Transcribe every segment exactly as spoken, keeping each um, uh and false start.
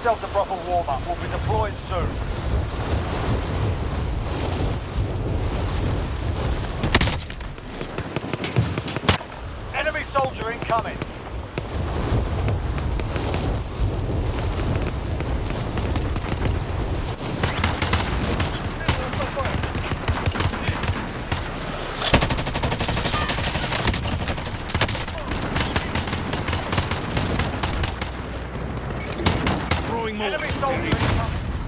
yourself to proper warm-up. We'll be deployed soon. Enemy soldier incoming. Enemy soldier incoming.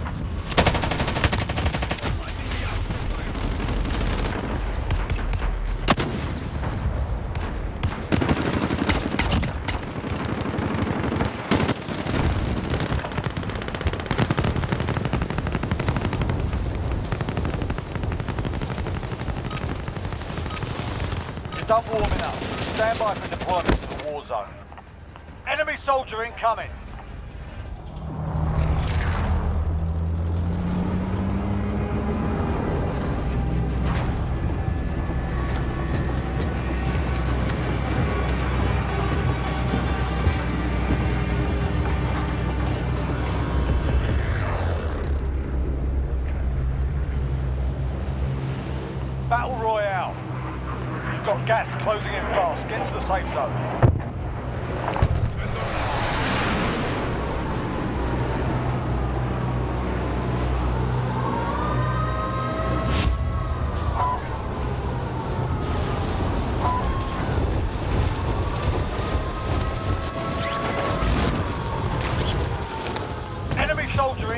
You're done warming up. Stand by for deployment to the war zone. Enemy soldier incoming. Battle Royale. You've got gas closing in fast. Get to the safe zone. Enemy soldiering.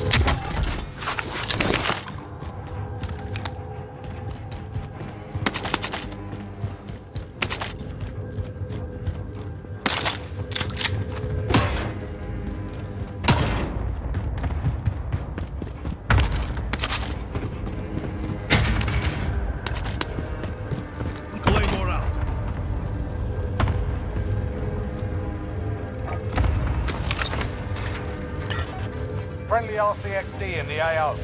Friendly R C X D in the A O.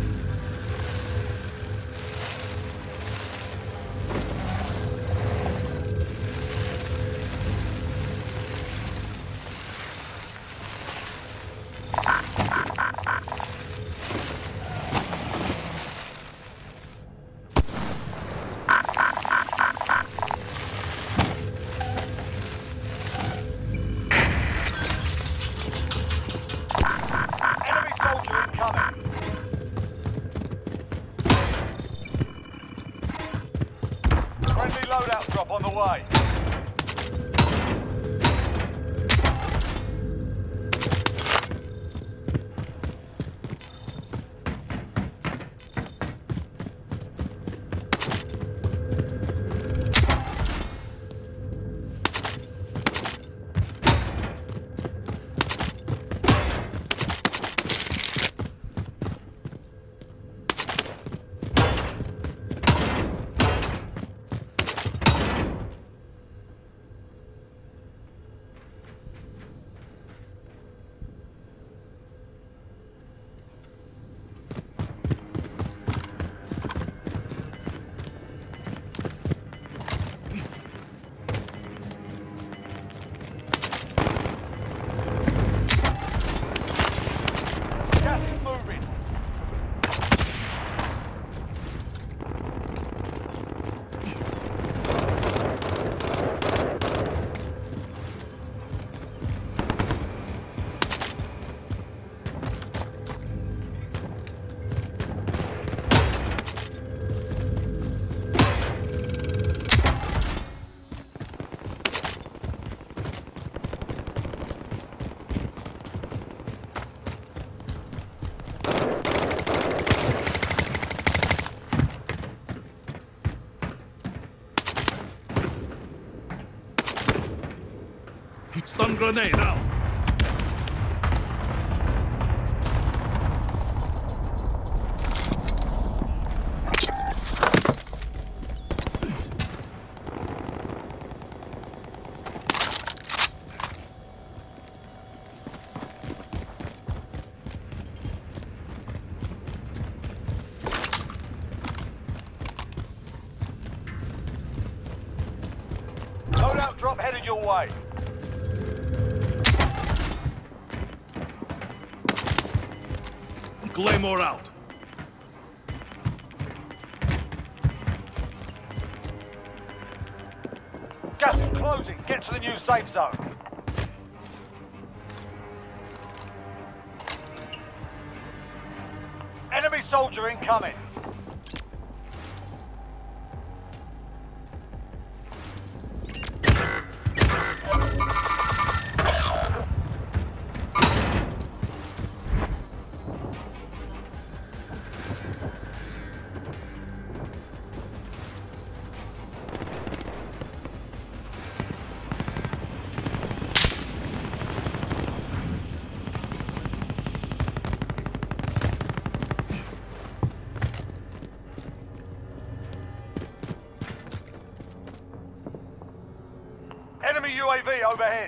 Friendly loadout drop on the way. Stun grenade out. Loadout drop headed your way. Claymore out. Gas is closing. Get to the new safe zone. Enemy soldier incoming. Enemy U A V overhead.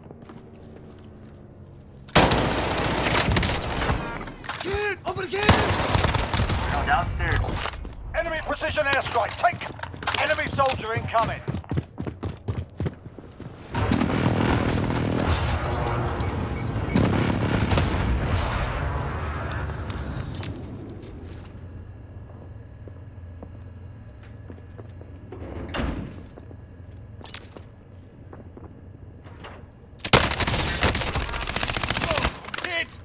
Kid, over here! No, downstairs. Enemy precision airstrike. Take. Enemy soldier incoming. Hit!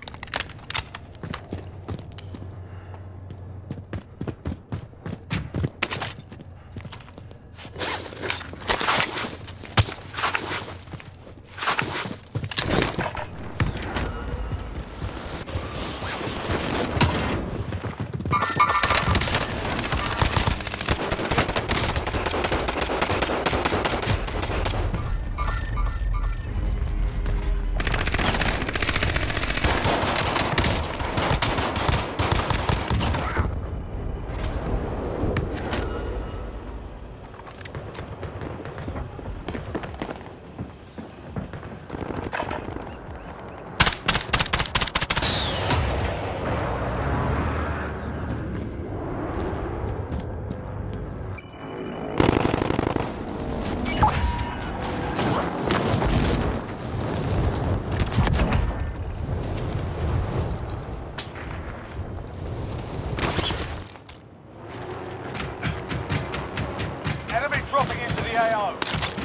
Enemy dropping into the A O.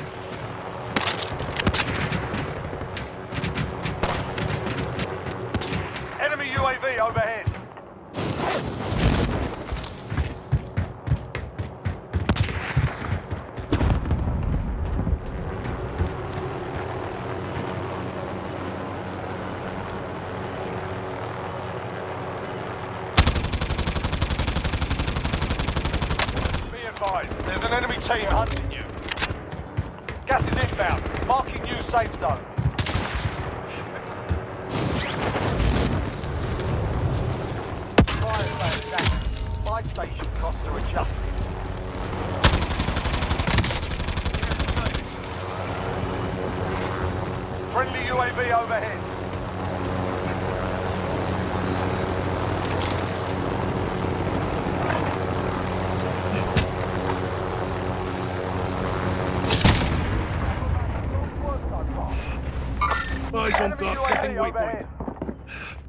Enemy U A V overhead. Be advised, there's an enemy team hunting you. Gas is inbound. Marking new safe zone. Fire sale down. Buy station costs are adjusted. Friendly U A V overhead. Eyes on Enemy top, U A V setting overhead. waypoint.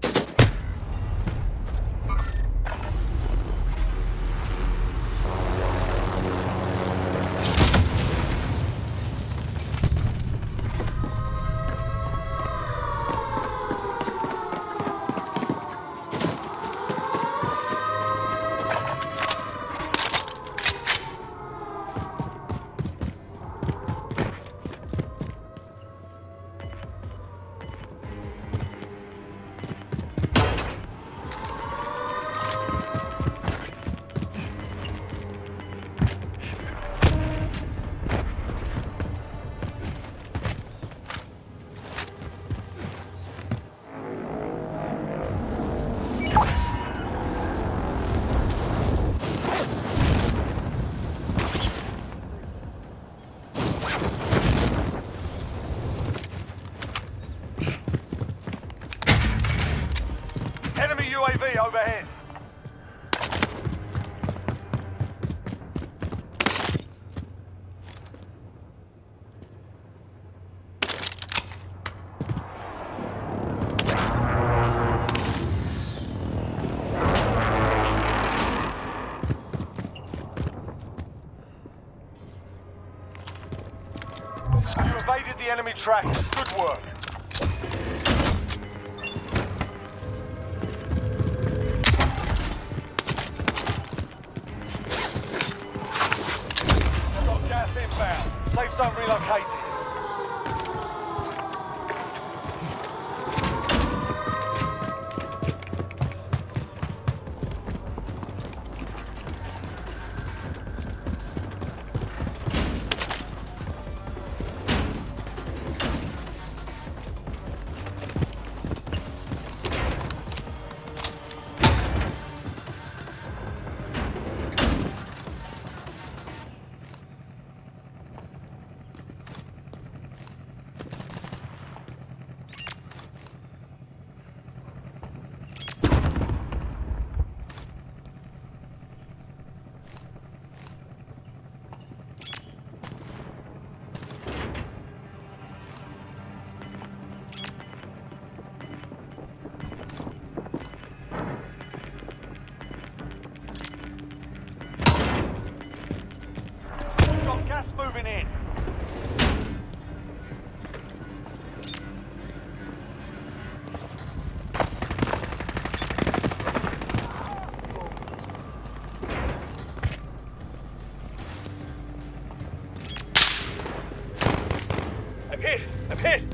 You evaded the enemy trackers. Good work. I've got gas inbound. Safe zone relocated. Gas moving in. I'm hit! I'm hit!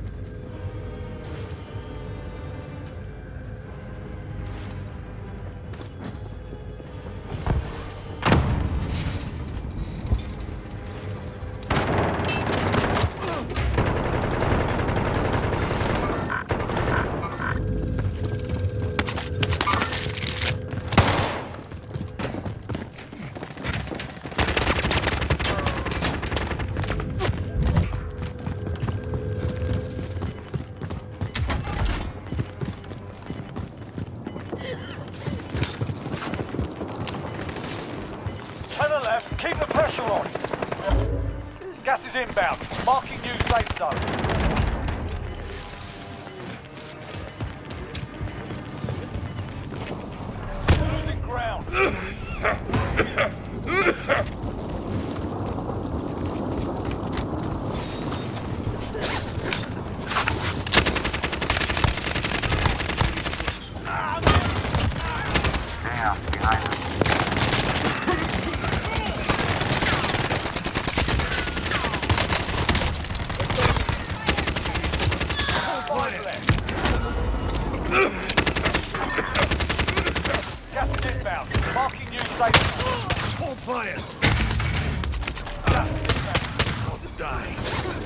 To the left, keep the pressure on. Gas is inbound. Marking new safe zone. Losing ground. Damn, behind us. Gas is inbound. Marking new safe zone. Hold fire. Gas is inbound. Die.